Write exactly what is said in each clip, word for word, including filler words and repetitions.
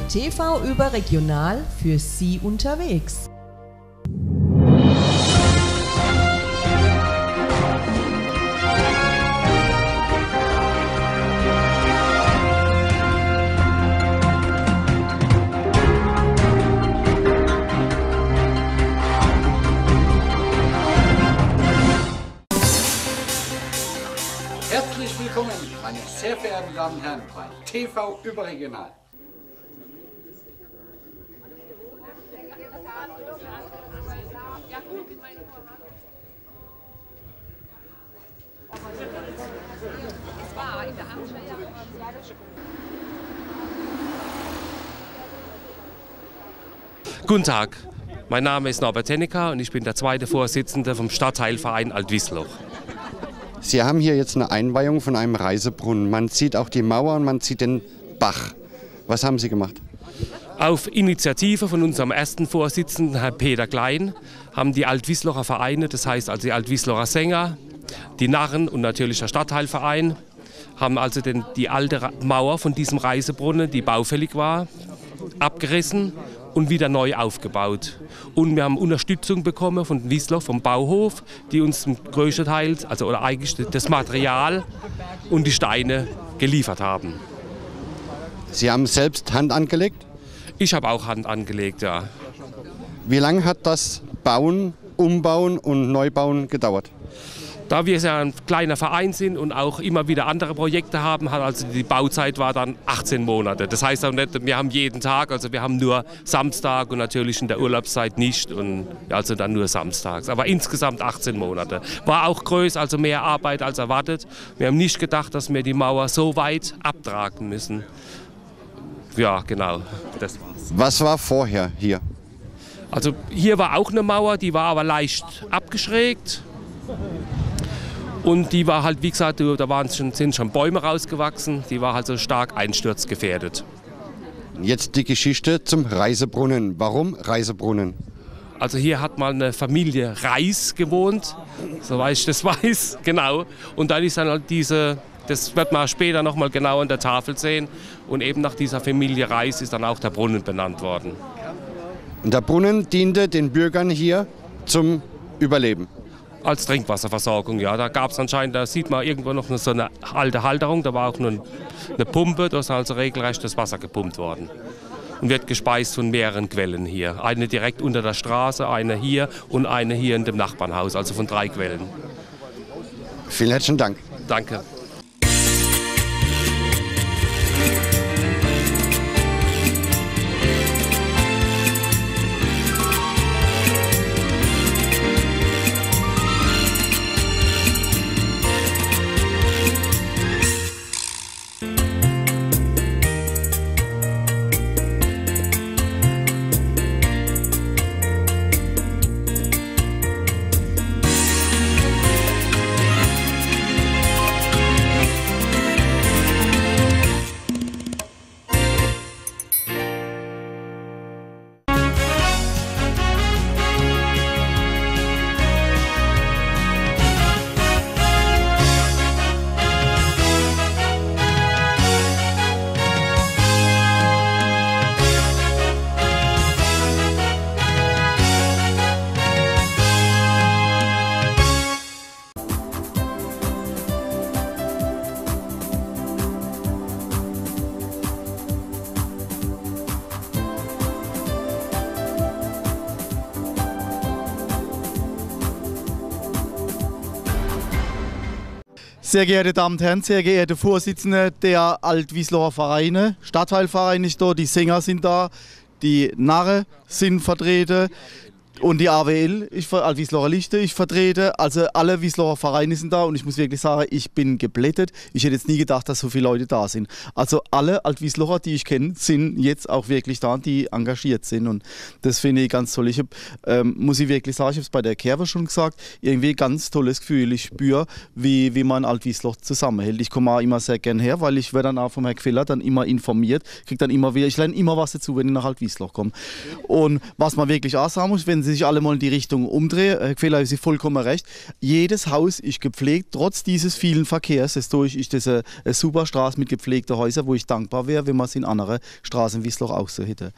T V überregional für Sie unterwegs. Herzlich willkommen, meine sehr verehrten Damen und Herren, bei T V überregional. Guten Tag, mein Name ist Norbert Tennecker und ich bin der zweite Vorsitzende vom Stadtteilverein Alt-Wiesloch. Sie haben hier jetzt eine Einweihung von einem Reisebrunnen. Man sieht auch die Mauer und man sieht den Bach. Was haben Sie gemacht? Auf Initiative von unserem ersten Vorsitzenden, Herrn Peter Klein, haben die Alt-Wieslocher Vereine, das heißt also die Alt-Wieslocher Sänger, die Narren und natürlich der Stadtteilverein, haben also den, die alte Mauer von diesem Reisebrunnen, die baufällig war, abgerissen und wieder neu aufgebaut. Und wir haben Unterstützung bekommen von Wiesloch, vom Bauhof, die uns zum größten Teil, also oder eigentlich das Material und die Steine geliefert haben. Sie haben selbst Hand angelegt? Ich habe auch Hand angelegt, ja. Wie lange hat das Bauen, Umbauen und Neubauen gedauert? Da wir ja ein kleiner Verein sind und auch immer wieder andere Projekte haben, hat also die Bauzeit war dann achtzehn Monate. Das heißt auch nicht, wir haben jeden Tag, also wir haben nur Samstag und natürlich in der Urlaubszeit nicht und also dann nur samstags. Aber insgesamt achtzehn Monate. War auch größer, also mehr Arbeit als erwartet. Wir haben nicht gedacht, dass wir die Mauer so weit abtragen müssen. Ja, genau, das war's. Was war vorher hier? Also hier war auch eine Mauer, die war aber leicht abgeschrägt. Und die war halt, wie gesagt, da waren schon, sind schon Bäume rausgewachsen, die war halt so stark einsturzgefährdet. Jetzt die Geschichte zum Reisebrunnen. Warum Reisebrunnen? Also hier hat mal eine Familie Reis gewohnt, soweit ich das weiß, genau. Und dann ist dann halt diese, das wird man später noch mal genau an der Tafel sehen. Und eben nach dieser Familie Reis ist dann auch der Brunnen benannt worden. Und der Brunnen diente den Bürgern hier zum Überleben? Als Trinkwasserversorgung, ja. Da gab es anscheinend, da sieht man irgendwo noch so eine alte Halterung, da war auch nur eine Pumpe, da ist also regelrecht das Wasser gepumpt worden. Und wird gespeist von mehreren Quellen hier. Eine direkt unter der Straße, eine hier und eine hier in dem Nachbarnhaus, also von drei Quellen. Vielen herzlichen Dank. Danke. Sehr geehrte Damen und Herren, sehr geehrte Vorsitzende der Alt-Wieslocher Vereine, Stadtteilverein ist da, die Sänger sind da, die Narre sind vertreten und die A W L, ich, Alt-Wieslocher Lichte, ich vertrete. Also alle Wieslocher Vereine sind da und ich muss wirklich sagen, ich bin geblättet. Ich hätte jetzt nie gedacht, dass so viele Leute da sind. Also alle Alt-Wieslocher, die ich kenne, sind jetzt auch wirklich da, die engagiert sind und das finde ich ganz toll. Ich hab, ähm, muss ich wirklich sagen, ich habe es bei der Kerwe schon gesagt, irgendwie ganz tolles Gefühl. Ich spüre, wie, wie man Alt-Wiesloch zusammenhält. Ich komme auch immer sehr gern her, weil ich werde dann auch vom Herrn Queller dann immer informiert, kriege dann immer wieder, ich lerne immer was dazu, wenn ich nach Alt-Wiesloch komme. Und was man wirklich auch sagen muss, wenn Sie Sie sich alle mal in die Richtung umdrehen, Herr Gfeller, haben Sie vollkommen recht. Jedes Haus ist gepflegt, trotz dieses vielen Verkehrs. Dadurch ist das eine, eine super Straße mit gepflegten Häusern, wo ich dankbar wäre, wenn man es in anderen Straßen in Wiesloch auch so hätte.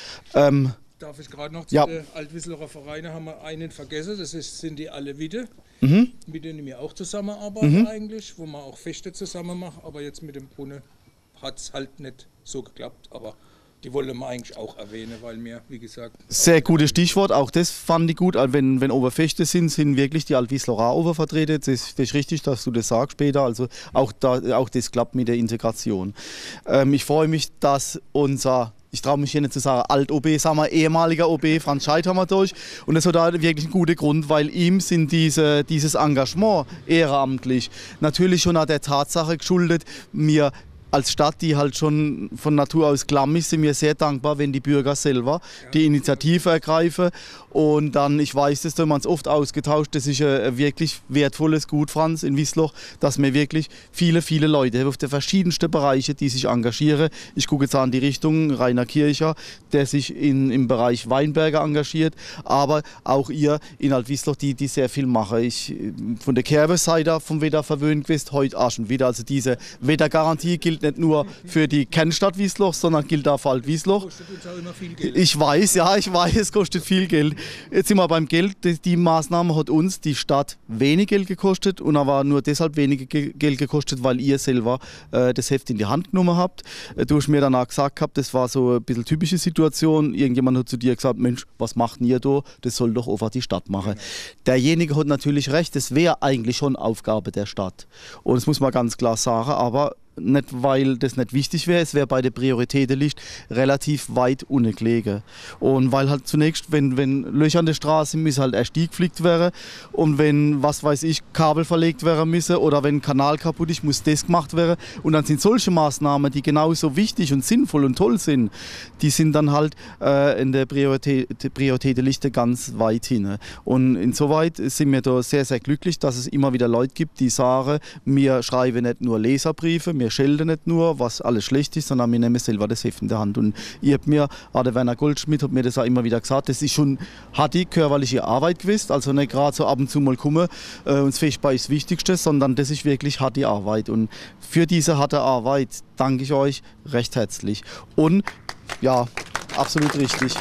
Ähm, Darf ich gerade noch zu ja. den Altwieslocher Vereinen, haben wir einen vergessen, das ist, sind die Alle-Witte, mhm. mit denen wir auch zusammenarbeiten Mhm. eigentlich, wo wir auch Feste zusammen machen, aber jetzt mit dem Brunnen hat es halt nicht so geklappt, aber die wollen wir eigentlich auch erwähnen, weil wir, wie gesagt... Sehr gutes Stichwort, auch das fand ich gut. Also wenn, wenn Oberfeste sind, sind wirklich die Altwieslocher Obervertreter. Das ist, das ist richtig, dass du das sagst später. Also auch, da, auch das klappt mit der Integration. Ähm, ich freue mich, dass unser... Ich traue mich hier nicht zu sagen, Alt-O B, sagen wir ehemaliger O B, Franz Scheidt haben wir durch. Und das hat da wirklich einen guten Grund, weil ihm sind diese, dieses Engagement ehrenamtlich natürlich schon an der Tatsache geschuldet, mir als Stadt, die halt schon von Natur aus klamm ist, sind wir sehr dankbar, wenn die Bürger selber die Initiative ergreifen. Und dann, ich weiß, das haben wir uns oft ausgetauscht, das ist ein wirklich wertvolles Gut, Franz, in Wiesloch, dass wir wirklich viele, viele Leute haben auf den verschiedensten Bereichen, die sich engagieren. Ich gucke jetzt an die Richtung Rainer Kircher, der sich in, im Bereich Weinberger engagiert, aber auch ihr in Alt-Wiesloch, die, die sehr viel machen. Ich, von der Kerbe-Seite vom Wetter verwöhnt gewesen, heute auch schon wieder. Also diese Wettergarantie gilt nicht nur für die Kernstadt Wiesloch, sondern gilt auch für Alt-Wiesloch. Kostet uns auch immer viel Geld. Ich weiß, ja, ich weiß, es kostet viel Geld. Jetzt sind wir beim Geld. Die Maßnahme hat uns, die Stadt, wenig Geld gekostet und aber nur deshalb wenig Geld gekostet, weil ihr selber äh, das Heft in die Hand genommen habt. Du hast mir danach gesagt gehabt, das war so ein bisschen typische Situation. Irgendjemand hat zu dir gesagt, Mensch, was macht ihr da? Das soll doch einfach die Stadt machen. Genau. Derjenige hat natürlich recht, das wäre eigentlich schon Aufgabe der Stadt. Und das muss man ganz klar sagen, aber nicht, weil das nicht wichtig wäre, es wäre bei der Prioritätenliste relativ weit unten gelegen. Und weil halt zunächst, wenn, wenn Löcher an der Straße sind, müssen halt erst die geflickt werden. Und wenn, was weiß ich, Kabel verlegt werden müssen oder wenn ein Kanal kaputt ist, muss das gemacht werden. Und dann sind solche Maßnahmen, die genauso wichtig und sinnvoll und toll sind, die sind dann halt äh, in der Priorität, Prioritätenliste ganz weit hin. Und insoweit sind wir da sehr, sehr glücklich, dass es immer wieder Leute gibt, die sagen, wir schreiben nicht nur Leserbriefe, wir schelten nicht nur, was alles schlecht ist, sondern wir nehmen selber das Heft in der Hand. Und ihr habt mir, auch der Werner Goldschmidt hat mir das auch immer wieder gesagt, das ist schon harte körperliche Arbeit gewesen, also nicht gerade so ab und zu mal kommen äh, und das Festball ist das Wichtigste, sondern das ist wirklich harte Arbeit. Und für diese harte Arbeit danke ich euch recht herzlich. Und ja, absolut richtig.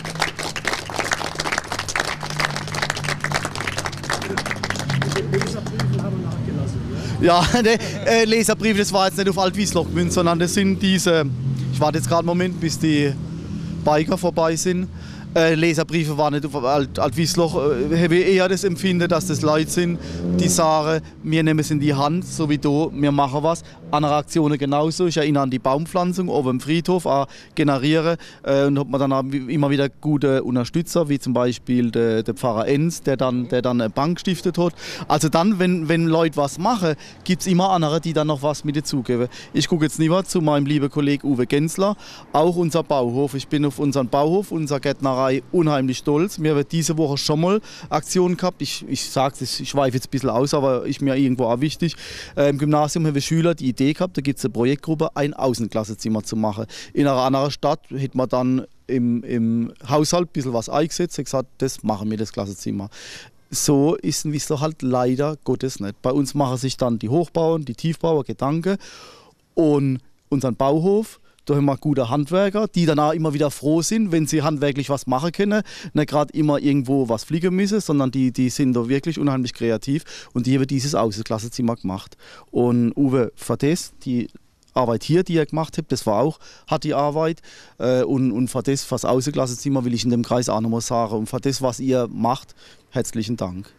Ja, ne, äh, Leserbriefe, das war jetzt nicht auf Alt-Wiesloch gemünzt, sondern das sind diese, ich warte jetzt gerade einen Moment, bis die Biker vorbei sind. Äh, Leserbriefe waren nicht auf Alt, Alt-Wiesloch, äh, habe ich eher das Empfinden, dass das Leute sind, die sagen, wir nehmen es in die Hand, so wie du, wir machen was. Andere Aktionen genauso, ich erinnere an die Baumpflanzung oben im Friedhof, auch generieren äh, und hat man dann auch immer wieder gute Unterstützer, wie zum Beispiel der, der Pfarrer Enz, der dann, der dann eine Bank gestiftet hat. Also dann, wenn, wenn Leute was machen, gibt es immer andere, die dann noch was mit dazugeben. Ich gucke jetzt lieber zu meinem lieben Kollegen Uwe Gensler, auch unser Bauhof. Ich bin auf unseren Bauhof, unser Gärtnerei, unheimlich stolz. Wir haben diese Woche schon mal Aktionen gehabt. Ich, ich sage es, ich schweife jetzt ein bisschen aus, aber ist mir irgendwo auch wichtig. Äh, Im Gymnasium haben wir Schüler die Idee gehabt, da gibt es eine Projektgruppe, ein Außenklassenzimmer zu machen. In einer anderen Stadt hätte man dann im, im Haushalt ein bisschen was eingesetzt und gesagt, das machen wir, das Klassenzimmer. So ist in Wiesloch halt leider Gottes nicht. Bei uns machen sich dann die Hochbauern, die Tiefbauer Gedanken und unseren Bauhof. Da haben wir gute Handwerker, die dann auch immer wieder froh sind, wenn sie handwerklich was machen können. Nicht gerade immer irgendwo was fliegen müssen, sondern die, die sind da wirklich unheimlich kreativ und die haben dieses Außenklassenzimmer gemacht. Und Uwe, für das, die Arbeit hier, die ihr gemacht habt, das war auch harte Arbeit. Und, und für das, für das Außenklassenzimmer will ich in dem Kreis auch nochmal sagen. Und für das, was ihr macht, herzlichen Dank.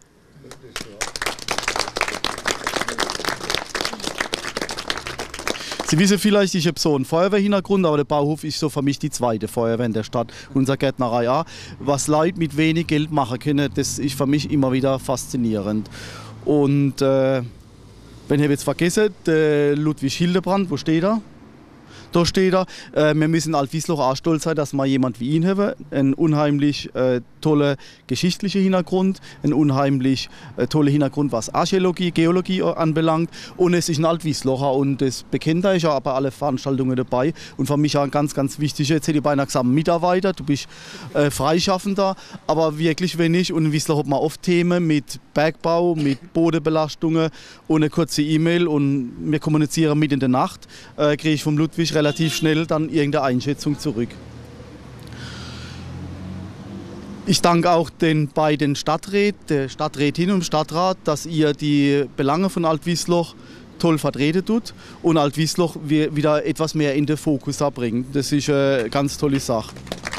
Sie wissen vielleicht, ich habe so einen Feuerwehrhintergrund, aber der Bauhof ist so für mich die zweite Feuerwehr in der Stadt. Unsere Gärtnerei auch. Was Leute mit wenig Geld machen können, das ist für mich immer wieder faszinierend. Und äh, wenn ich jetzt vergesse, der Ludwig Hildebrand, wo steht er? Da steht er. Äh, wir müssen Alt-Wiesloch auch stolz sein, dass wir jemand wie ihn haben. Ein unheimlich äh, toller geschichtlicher Hintergrund, ein unheimlich äh, toller Hintergrund, was Archäologie, Geologie anbelangt. Und es ist ein Alt-Wieslocher und das bekennt er, ist ja bei allen Veranstaltungen dabei. Und für mich auch ein ganz, ganz wichtiger, jetzt hätte ich beinahe gesagt, Mitarbeiter. Du bist äh, Freischaffender, aber wirklich wenig. Und in Wiesloch hat man oft Themen mit Bergbau, mit Bodenbelastungen und eine kurze E-Mail und wir kommunizieren mit in der Nacht. Äh, kriege ich vom Ludwig relativ schnell dann irgendeine Einschätzung zurück. Ich danke auch den beiden Stadträten, der Stadträtin und dem Stadtrat, dass ihr die Belange von Alt-Wiesloch toll vertreten tut und Alt-Wiesloch wieder etwas mehr in den Fokus bringt. Das ist eine ganz tolle Sache.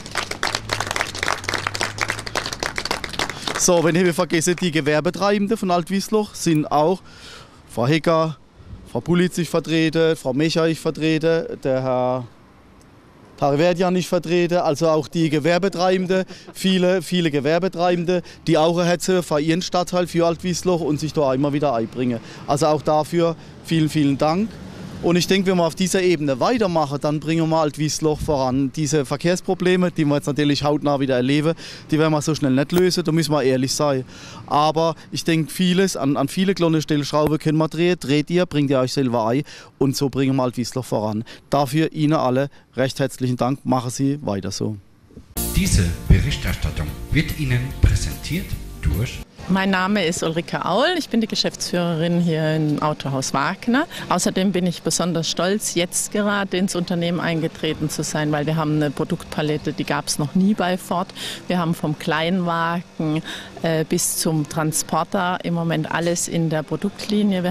So, wenn ich vergesse, die Gewerbetreibenden von Alt-Wiesloch sind auch Frau Hecker, Frau Pulitz ist vertreten, Frau Mecher ist vertreten, der Herr Tarverdian ist vertreten, also auch die Gewerbetreibenden, viele, viele Gewerbetreibende, die auch ein Herz für ihren Stadtteil, für Alt-Wiesloch und sich da immer wieder einbringen. Also auch dafür vielen, vielen Dank. Und ich denke, wenn wir auf dieser Ebene weitermachen, dann bringen wir Alt-Wiesloch voran. Diese Verkehrsprobleme, die wir jetzt natürlich hautnah wieder erleben, die werden wir so schnell nicht lösen, da müssen wir ehrlich sein. Aber ich denke, vieles, an, an viele kleine Stellschrauben können wir drehen. Dreht ihr, bringt ihr euch selber ein und so bringen wir Alt-Wiesloch voran. Dafür Ihnen alle recht herzlichen Dank, machen Sie weiter so. Diese Berichterstattung wird Ihnen präsentiert durch... Mein Name ist Ulrike Aul, ich bin die Geschäftsführerin hier im Autohaus Wagner. Außerdem bin ich besonders stolz, jetzt gerade ins Unternehmen eingetreten zu sein, weil wir haben eine Produktpalette, die gab es noch nie bei Ford. Wir haben vom Kleinwagen äh, bis zum Transporter im Moment alles in der Produktlinie.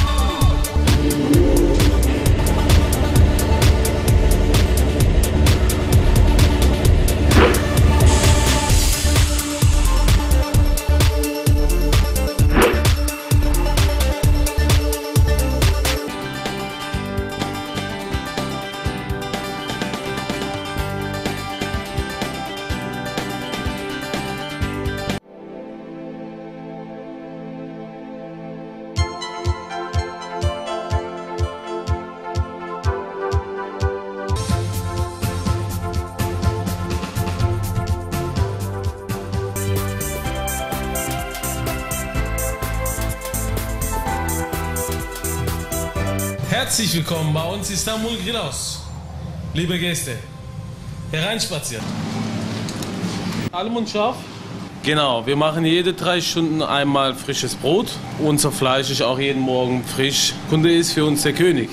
Herzlich willkommen bei uns Istanbul Grillhaus. Liebe Gäste, hereinspaziert. Alle Mund scharf? Genau, wir machen jede drei Stunden einmal frisches Brot. Unser Fleisch ist auch jeden Morgen frisch. Kunde ist für uns der König.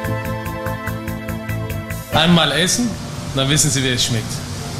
Einmal essen, dann wissen Sie, wie es schmeckt.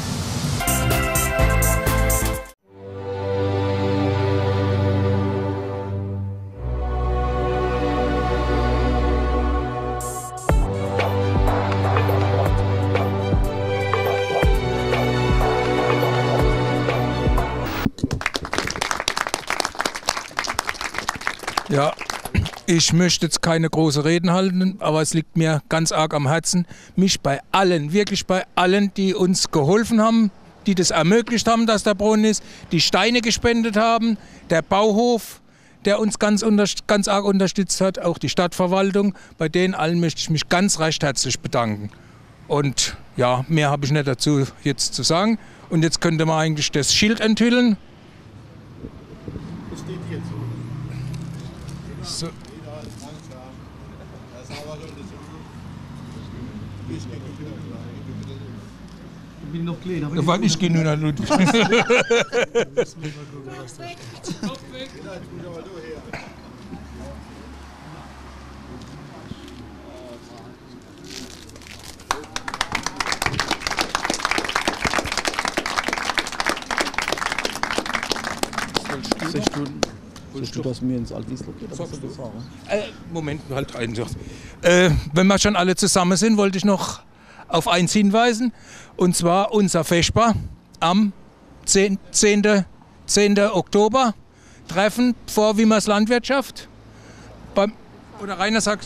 Ja, ich möchte jetzt keine großen Reden halten, aber es liegt mir ganz arg am Herzen, mich bei allen, wirklich bei allen, die uns geholfen haben, die das ermöglicht haben, dass der Brunnen ist, die Steine gespendet haben, der Bauhof, der uns ganz, unter, ganz arg unterstützt hat, auch die Stadtverwaltung, bei denen allen möchte ich mich ganz recht herzlich bedanken. Und ja, mehr habe ich nicht dazu jetzt zu sagen. Und jetzt könnte man eigentlich das Schild enthüllen. Das steht hier so. So. Ich bin noch klein, aber ich, ja, ich gehe nur nach Ludwig. Sechs Stunden. Willst du, dass mir ins Alt-Wiesloch geht? Äh, Moment, halt einfach. Äh, wenn wir schon alle zusammen sind, wollte ich noch auf eins hinweisen. Und zwar unser Vesper am zehnten Oktober. Treffen vor Wimmers Landwirtschaft. Beim, oder Rainer sagt.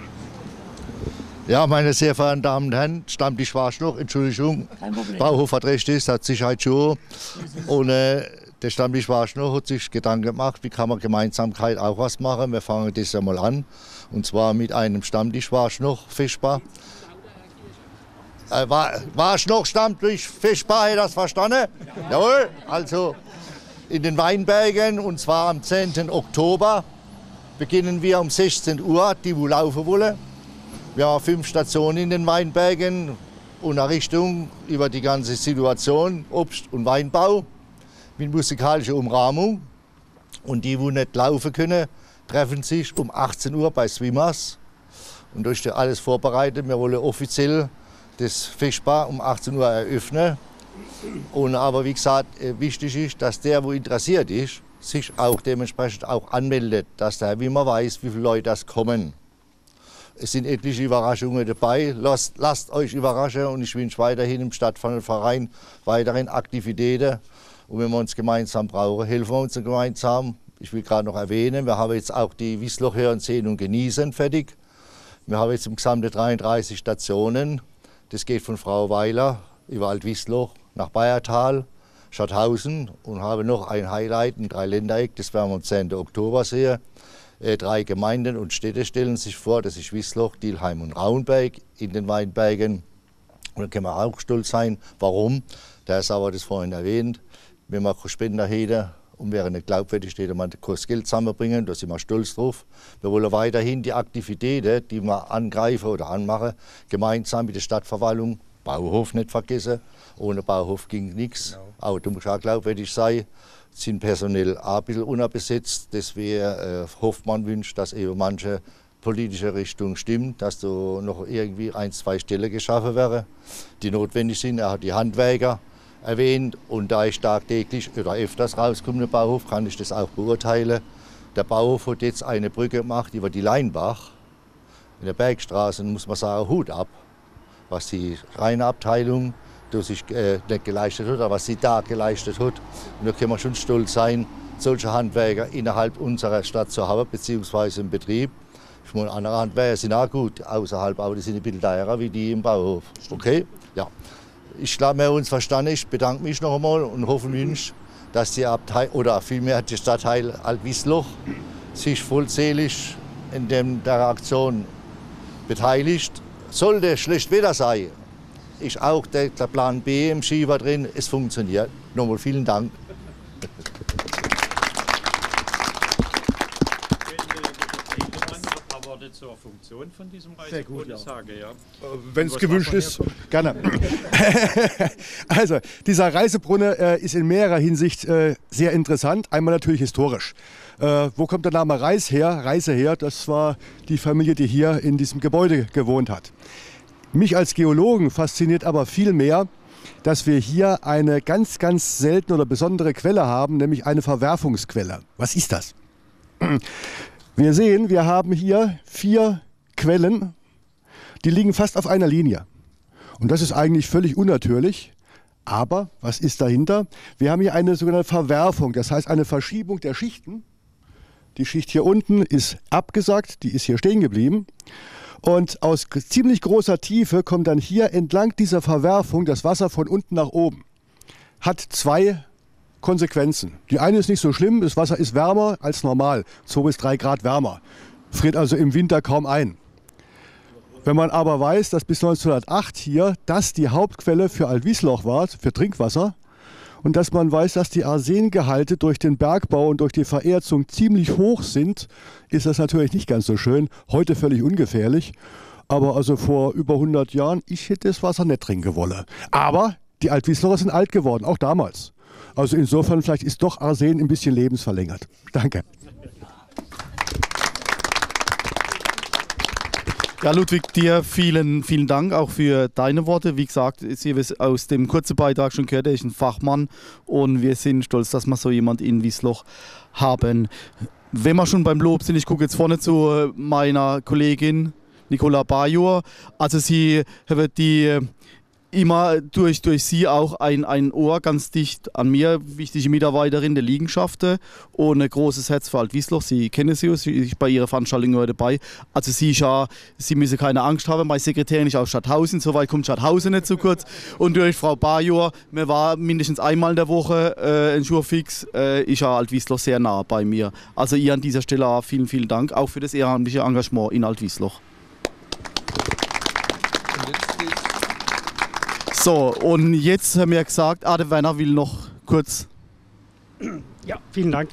Ja, meine sehr verehrten Damen und Herren, Stammtisch Warschloch, Entschuldigung, Bauhof hat recht, ist, hat Sicherheitsschuhe. Und äh, der Stammtisch Warschloch hat sich Gedanken gemacht, wie kann man Gemeinsamkeit auch was machen. Wir fangen das einmal an, und zwar mit einem Stammtisch Warschloch Vesper. Äh, war, Warschnoch stammt durch Fischbar, habt ihr das verstanden? Ja. Jawohl, also in den Weinbergen, und zwar am zehnten Oktober, beginnen wir um sechzehn Uhr, die wo laufen wollen. Wir haben fünf Stationen in den Weinbergen, Unterrichtung über die ganze Situation, Obst- und Weinbau, mit musikalischer Umrahmung. Und die, die nicht laufen können, treffen sich um achtzehn Uhr bei Swimmers. Und durch das alles vorbereitet. Wir wollen offiziell das Fischbar um achtzehn Uhr eröffnen. Und aber wie gesagt, wichtig ist, dass der, der interessiert ist, sich auch dementsprechend auch anmeldet, dass der Herr Wimmer weiß, wie viele Leute das kommen. Es sind etliche Überraschungen dabei. Lasst, lasst euch überraschen, und ich wünsche weiterhin im Stadtverein weiterhin Aktivitäten. Und wenn wir uns gemeinsam brauchen, helfen wir uns gemeinsam. Ich will gerade noch erwähnen, wir haben jetzt auch die Wiesloch Hören, Sehen und Genießen fertig. Wir haben jetzt im Gesamte dreiunddreißig Stationen. Das geht von Frau Weiler über Altwiesloch nach Bayertal, Schadhausen, und habe noch ein Highlight, ein Dreiländereck, das werden wir am zehnten Oktober sehen. Äh, drei Gemeinden und Städte stellen sich vor, das ist Wiesloch, Dielheim und Rauenberg in den Weinbergen. Und da können wir auch stolz sein. Warum? Der Herr Sauer hat es vorhin erwähnt. Wenn wir Spender hätten und wäre nicht glaubwürdig, hätte man das Geld zusammenbringen, da sind wir stolz drauf. Wir wollen weiterhin die Aktivitäten, die wir angreifen oder anmachen, gemeinsam mit der Stadtverwaltung, Bauhof nicht vergessen, ohne Bauhof ging nichts. Genau. Auch da muss auch glaubwürdig sein, sind personell auch ein bisschen unterbesetzt. Deswegen äh, hofft man, wünscht, dass eben manche politische Richtung stimmt, dass da noch irgendwie ein, zwei Stellen geschaffen werden, die notwendig sind. Er hat die Handwerker erwähnt, und da ich tagtäglich oder öfters rauskomme im Bauhof, kann ich das auch beurteilen. Der Bauhof hat jetzt eine Brücke gemacht über die Leinbach. In der Bergstraße muss man sagen, Hut ab, was die reine Abteilung durch sich äh, nicht geleistet hat, aber was sie da geleistet hat. Und da können wir schon stolz sein, solche Handwerker innerhalb unserer Stadt zu haben, beziehungsweise im Betrieb. Ich meine, andere Handwerker sind auch gut außerhalb, aber die sind ein bisschen teurer wie die im Bauhof. Okay? Ja. Ich glaube, wir haben uns verstanden. Ich bedanke mich noch einmal und hoffe, wünsche, dass die Abteil oder vielmehr der Stadtteil Altwiesloch sich vollzählig in dem, der Aktion beteiligt. Sollte schlecht Wetter sein, ist auch der, der Plan B im Schieber drin. Es funktioniert. Nochmal vielen Dank. Zur Funktion von diesem Reisebrunnen ja. sage, ja. Wenn es gewünscht ist, gerne. Also, dieser Reisebrunnen äh, ist in mehrerer Hinsicht äh, sehr interessant. Einmal natürlich historisch. Äh, wo kommt der Name Reis her? Reise her, das war die Familie, die hier in diesem Gebäude gewohnt hat. Mich als Geologen fasziniert aber viel mehr, dass wir hier eine ganz, ganz seltene oder besondere Quelle haben, nämlich eine Verwerfungsquelle. Was ist das? Wir sehen, wir haben hier vier Quellen, die liegen fast auf einer Linie. Und das ist eigentlich völlig unnatürlich. Aber was ist dahinter? Wir haben hier eine sogenannte Verwerfung, das heißt eine Verschiebung der Schichten. Die Schicht hier unten ist abgesackt, die ist hier stehen geblieben. Und aus ziemlich großer Tiefe kommt dann hier entlang dieser Verwerfung das Wasser von unten nach oben. Hat zwei Konsequenzen. Die eine ist nicht so schlimm, das Wasser ist wärmer als normal, zwei bis drei Grad wärmer, friert also im Winter kaum ein. Wenn man aber weiß, dass bis neunzehnhundertacht hier das die Hauptquelle für Altwiesloch war, für Trinkwasser, und dass man weiß, dass die Arsengehalte durch den Bergbau und durch die Vererzung ziemlich hoch sind, ist das natürlich nicht ganz so schön, heute völlig ungefährlich, aber also vor über hundert Jahren, ich hätte das Wasser nicht trinken wollen. Aber die Altwieslocher sind alt geworden, auch damals. Also insofern, vielleicht ist doch Arsen ein bisschen lebensverlängert. Danke. Ja, Ludwig, dir vielen, vielen Dank auch für deine Worte. Wie gesagt, Sie haben aus dem kurzen Beitrag schon gehört, er ist ein Fachmann und wir sind stolz, dass wir so jemand in Wiesloch haben. Wenn wir schon beim Lob sind, ich gucke jetzt vorne zu meiner Kollegin Nicola Bajor. Also sie haben die immer durch, durch sie auch ein, ein Ohr ganz dicht an mir, wichtige Mitarbeiterin der Liegenschaften und ein großes Herz für Altwiesloch. Sie kennen sie, sie ist bei ihrer Veranstaltung heute dabei. Also sie, ist ja, sie müssen keine Angst haben, meine Sekretärin ist aus Stadthausen, soweit kommt Stadthausen nicht zu kurz. Und durch Frau Bajor, mir war mindestens einmal in der Woche äh, ein Schurfix, äh, ist ja Altwiesloch sehr nah bei mir. Also ihr an dieser Stelle auch vielen, vielen Dank, auch für das ehrenamtliche Engagement in Altwiesloch. So, und jetzt haben wir gesagt, ah, der Werner will noch kurz. Ja, vielen Dank.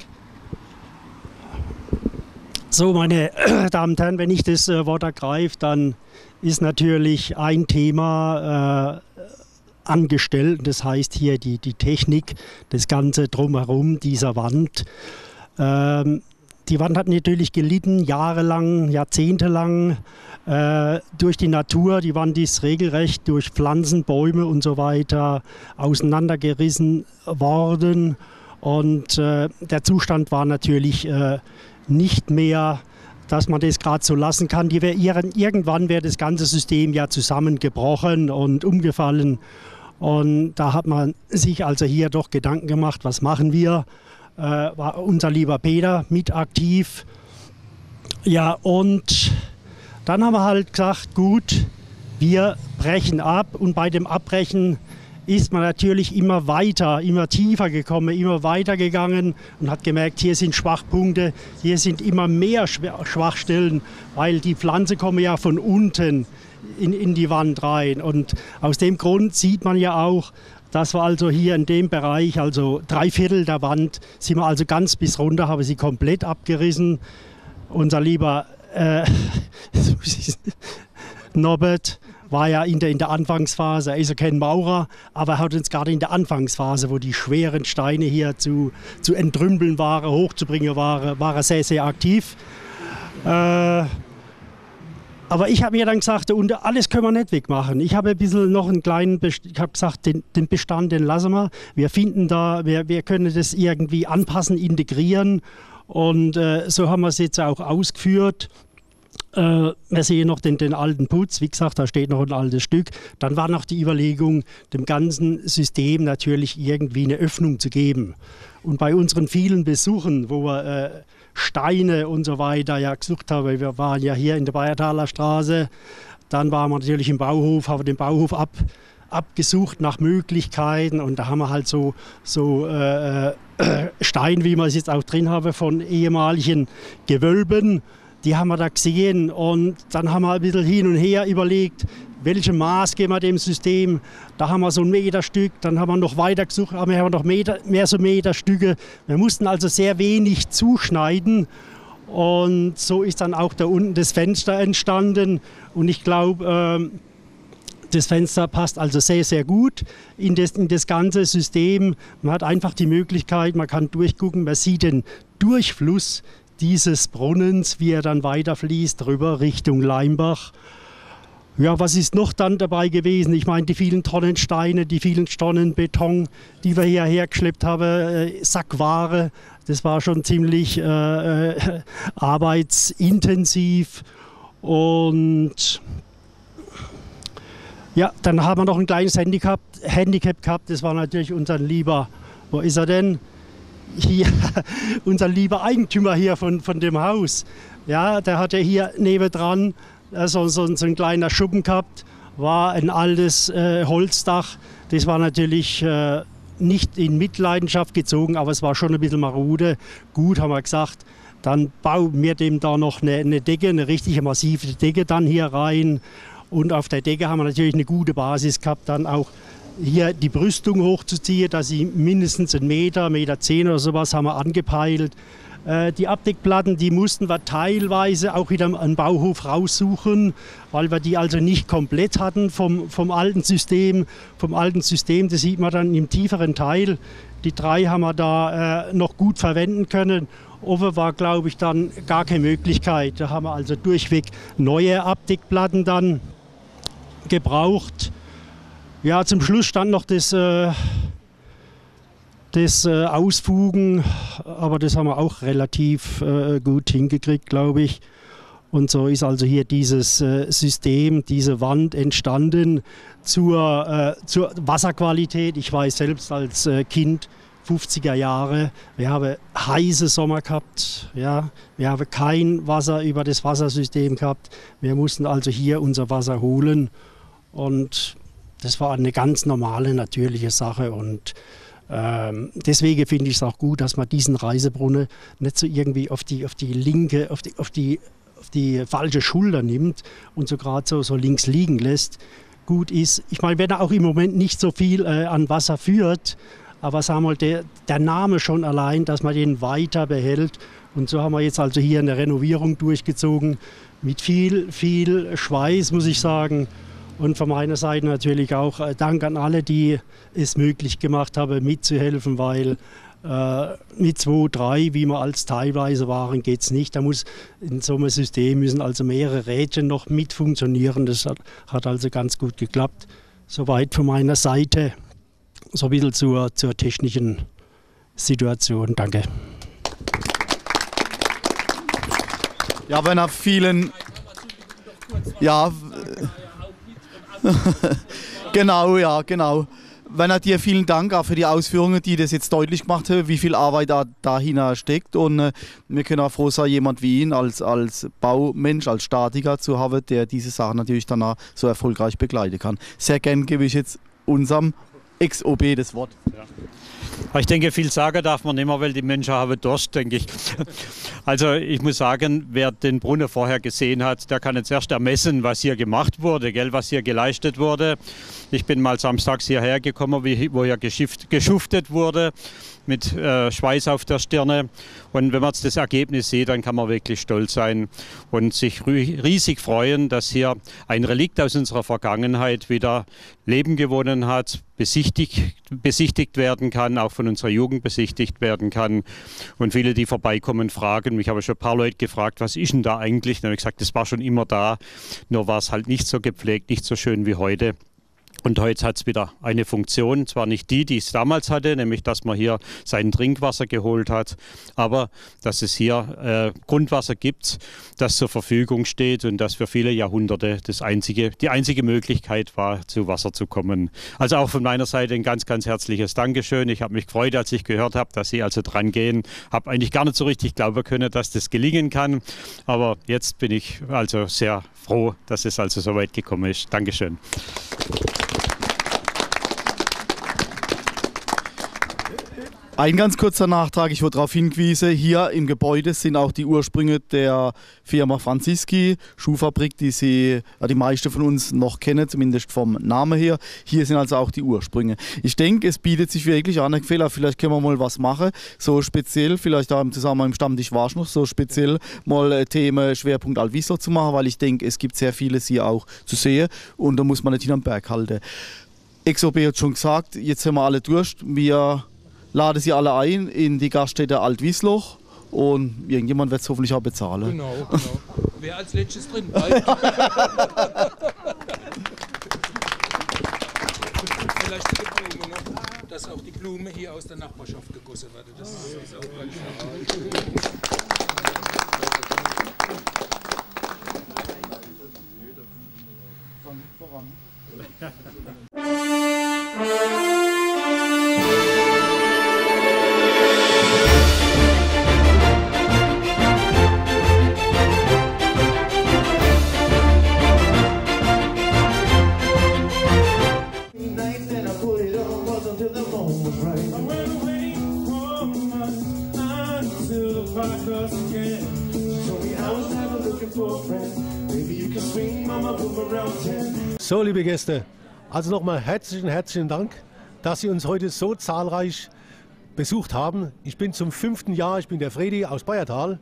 So, meine Damen und Herren, wenn ich das äh, Wort ergreife, dann ist natürlich ein Thema äh, angestellt. Das heißt hier die, die Technik, das Ganze drumherum dieser Wand. Ähm, die Wand hat natürlich gelitten, jahrelang, jahrzehntelang äh, durch die Natur. Die Wand ist regelrecht durch Pflanzen, Bäume und so weiter auseinandergerissen worden. Und äh, der Zustand war natürlich äh, nicht mehr, dass man das gerade so lassen kann. Die wär, irgendwann wäre das ganze System ja zusammengebrochen und umgefallen. Und da hat man sich also hier doch Gedanken gemacht, was machen wir? Äh, war unser lieber Peter mit aktiv. Ja, und dann haben wir halt gesagt, gut, wir brechen ab. Und bei dem Abbrechen ist man natürlich immer weiter, immer tiefer gekommen, immer weiter gegangen und hat gemerkt, hier sind Schwachpunkte, hier sind immer mehr Schwachstellen, weil die Pflanze kommen ja von unten in, in die Wand rein. Und aus dem Grund sieht man ja auch, dass wir also hier in dem Bereich, also drei Viertel der Wand, sind wir also ganz bis runter, haben sie komplett abgerissen. Unser lieber äh, Norbert war ja in der, in der Anfangsphase, er ist ja kein Maurer, aber er hat uns gerade in der Anfangsphase, wo die schweren Steine hier zu, zu entrümpeln waren, hochzubringen waren, war er sehr, sehr aktiv. Äh, aber ich habe mir dann gesagt, und alles können wir nicht wegmachen. Ich habe ein bisschen noch einen kleinen, Best ich habe gesagt, den, den Bestand, den lassen wir. Wir finden da, wir, wir können das irgendwie anpassen, integrieren und äh, so haben wir es jetzt auch ausgeführt. Äh, wir sehen noch den, den alten Putz, wie gesagt, da steht noch ein altes Stück. Dann war noch die Überlegung, dem ganzen System natürlich irgendwie eine Öffnung zu geben. Und bei unseren vielen Besuchen, wo wir äh, Steine und so weiter ja gesucht haben, wir waren ja hier in der Bayertaler Straße, dann waren wir natürlich im Bauhof, haben den Bauhof ab, abgesucht nach Möglichkeiten und da haben wir halt so, so äh, äh, Steine, wie wir es jetzt auch drin haben, von ehemaligen Gewölben. Die haben wir da gesehen und dann haben wir ein bisschen hin und her überlegt, welche Maß geben wir dem System. Da haben wir so ein Meterstück, dann haben wir noch weiter gesucht, aber wir haben noch Meter, mehr so Meterstücke. Wir mussten also sehr wenig zuschneiden und so ist dann auch da unten das Fenster entstanden. Und ich glaube, äh, das Fenster passt also sehr, sehr gut in das, in das ganze System. Man hat einfach die Möglichkeit, man kann durchgucken, man sieht den Durchfluss dieses Brunnens, wie er dann weiterfließt, rüber Richtung Leimbach. Ja, was ist noch dann dabei gewesen? Ich meine, die vielen Tonnen Steine, die vielen Tonnen Beton, die wir hierher geschleppt haben, äh, Sackware, das war schon ziemlich äh, äh, arbeitsintensiv. Und ja, dann haben wir noch ein kleines Handicap, Handicap gehabt, das war natürlich unser lieber, wo ist er denn? Hier, unser lieber Eigentümer hier von, von dem Haus, ja, der hatte hier nebendran äh, so, so, so ein kleiner Schuppen gehabt, war ein altes äh, Holzdach. Das war natürlich äh, nicht in Mitleidenschaft gezogen, aber es war schon ein bisschen marode. Gut, haben wir gesagt, dann bauen wir dem da noch eine, eine Decke, eine richtige massive Decke dann hier rein. Und auf der Decke haben wir natürlich eine gute Basis gehabt, dann auch hier die Brüstung hochzuziehen, dass sie mindestens einen Meter, Meter zehn oder sowas haben wir angepeilt. Äh, die Abdeckplatten, die mussten wir teilweise auch wieder am Bauhof raussuchen, weil wir die also nicht komplett hatten vom, vom alten System. Vom alten System, das sieht man dann im tieferen Teil. Die drei haben wir da äh, noch gut verwenden können. Offen war, glaube ich, dann gar keine Möglichkeit. Da haben wir also durchweg neue Abdeckplatten dann gebraucht. Ja, zum Schluss stand noch das, äh, das äh, Ausfugen, aber das haben wir auch relativ äh, gut hingekriegt, glaube ich. Und so ist also hier dieses äh, System, diese Wand entstanden zur, äh, zur Wasserqualität. Ich weiß selbst als äh, Kind, fünfziger Jahre, wir haben heiße Sommer gehabt, ja, wir haben kein Wasser über das Wassersystem gehabt. Wir mussten also hier unser Wasser holen und das war eine ganz normale, natürliche Sache und ähm, deswegen finde ich es auch gut, dass man diesen Reisebrunnen nicht so irgendwie auf die, auf die linke, auf die, auf die, auf die falsche Schulter nimmt und so gerade so, so links liegen lässt. gut ist. Ich meine, wenn er auch im Moment nicht so viel äh, an Wasser führt, aber sagen wir mal, der, der Name schon allein, dass man den weiter behält. Und so haben wir jetzt also hier eine Renovierung durchgezogen mit viel, viel Schweiß, muss ich sagen. Und von meiner Seite natürlich auch äh, Dank an alle, die es möglich gemacht haben, mitzuhelfen, weil äh, mit zwei, drei, wie wir als teilweise waren, geht es nicht. Da muss in so einem System müssen also mehrere Rädchen noch mit funktionieren. Das hat, hat also ganz gut geklappt. Soweit von meiner Seite. So ein bisschen zur, zur technischen Situation. Danke. Ja, wenn er vielen... Ja, genau, ja, genau. Werner, dir vielen Dank auch für die Ausführungen, die das jetzt deutlich gemacht haben, wie viel Arbeit da dahinter steckt. Und äh, wir können auch froh sein, jemand wie ihn als, als Baumensch, als Statiker zu haben, der diese Sachen natürlich danach so erfolgreich begleiten kann. Sehr gern gebe ich jetzt unserem Ex O B das Wort. Ja. Ich denke, viel sagen darf man nicht mehr, weil die Menschen haben Durst, denke ich. Also ich muss sagen, wer den Brunnen vorher gesehen hat, der kann jetzt erst ermessen, was hier gemacht wurde, gell, was hier geleistet wurde. Ich bin mal samstags hierher gekommen, wo hier geschuftet wurde, mit äh, Schweiß auf der Stirne. Und wenn man jetzt das Ergebnis sieht, dann kann man wirklich stolz sein und sich riesig freuen, dass hier ein Relikt aus unserer Vergangenheit wieder Leben gewonnen hat, besichtigt, besichtigt werden kann, auch von unserer Jugend besichtigt werden kann. Und viele, die vorbeikommen, fragen mich, habe schon ein paar Leute gefragt, was ist denn da eigentlich? Dann habe ich gesagt, das war schon immer da, nur war es halt nicht so gepflegt, nicht so schön wie heute. Und heute hat es wieder eine Funktion, zwar nicht die, die es damals hatte, nämlich dass man hier sein Trinkwasser geholt hat, aber dass es hier äh, Grundwasser gibt, das zur Verfügung steht und das für viele Jahrhunderte das einzige, die einzige Möglichkeit war, zu Wasser zu kommen. Also auch von meiner Seite ein ganz, ganz herzliches Dankeschön. Ich habe mich gefreut, als ich gehört habe, dass Sie also dran gehen. Habe eigentlich gar nicht so richtig glauben können, dass das gelingen kann, aber jetzt bin ich also sehr froh, dass es also so weit gekommen ist. Dankeschön. Ein ganz kurzer Nachtrag, ich wurde darauf hingewiesen, hier im Gebäude sind auch die Ursprünge der Firma Franziski, Schuhfabrik, die Sie, ja, die meisten von uns noch kennen, zumindest vom Namen her. Hier sind also auch die Ursprünge. Ich denke, es bietet sich wirklich an, Herr Gfehler, vielleicht können wir mal was machen, so speziell, vielleicht auch im Zusammenhang mit dem Stammtisch Warschnoch, so speziell mal Themen Schwerpunkt Altwiesloch zu machen, weil ich denke, es gibt sehr vieles hier auch zu sehen und da muss man nicht hinterm Berg halten. Ex O B hat schon gesagt, jetzt haben wir alle durch, wir lade Sie alle ein in die Gaststätte Altwiesloch und irgendjemand wird es hoffentlich auch bezahlen. Genau, genau. Wer als letztes drin bleibt. Vielleicht die Blume noch, dass auch die Blume hier aus der Nachbarschaft gegossen wird. Das ist auch ganz schön. Voran. So, liebe Gäste, also nochmal herzlichen, herzlichen Dank, dass Sie uns heute so zahlreich besucht haben. Ich bin zum fünften Jahr, ich bin der Fredi aus Bayertal.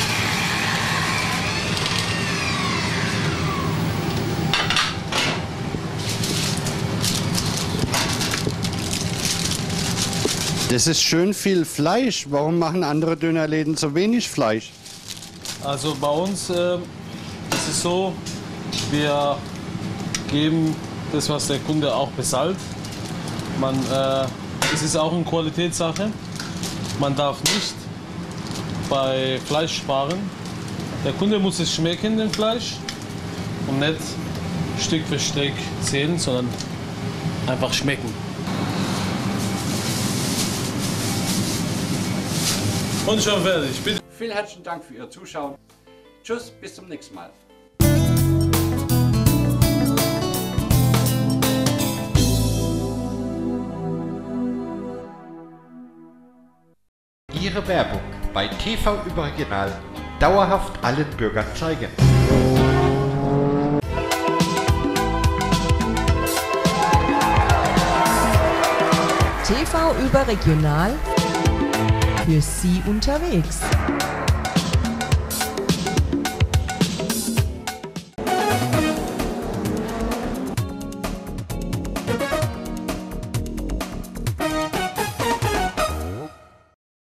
Das ist schön viel Fleisch. Warum machen andere Dönerläden so wenig Fleisch? Also bei uns äh, ist es so, wir geben das, was der Kunde auch bezahlt. Man, äh, es ist auch eine Qualitätssache. Man darf nicht bei Fleisch sparen. Der Kunde muss es schmecken, den Fleisch, und nicht Stück für Stück zählen, sondern einfach schmecken. Und schon fertig. Bitte. Vielen herzlichen Dank für Ihr Zuschauen. Tschüss, bis zum nächsten Mal. Ihre Werbung bei T V Überregional dauerhaft allen Bürgern zeigen. T V überregional für Sie unterwegs.